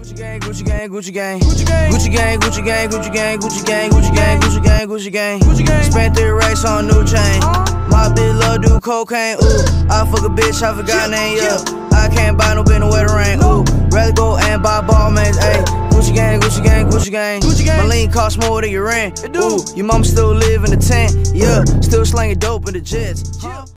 Gucci gang, Gucci gang, Gucci gang, Gucci gang, Gucci gang, Gucci gang, Gucci gang, Gucci gang, Gucci gang, Gucci gang, Gucci gang, Gucci gang. Spent 3 racks on new chain. My bitch love do cocaine. Ooh, I fuck a bitch, I forgot name. Yeah, I can't buy no bitch no wedding ring. Ooh, rather go and buy ball mains. Ayy, Gucci gang, Gucci gang, Gucci gang, Gucci gang. My lean cost more than your rent. Ooh, your mama still live in the tent. Yeah, still slanging dope in the jets.